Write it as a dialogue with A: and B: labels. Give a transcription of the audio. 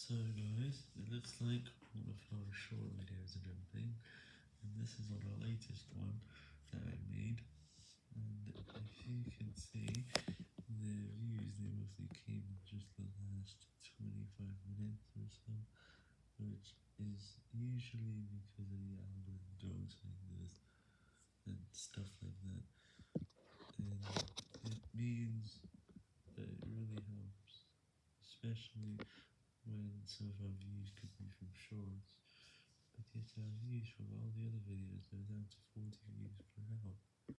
A: So guys, it looks like one of our short videos are jumping, and this is on our latest one that I made, and if you can see, the views, they mostly came in just the last 25 minutes or so, which is usually because of the algorithm doing like this, and stuff like that, and it means that it really helps, especially when some of our views could be from shorts, but yet our views from all the other videos are down to 40 views per hour.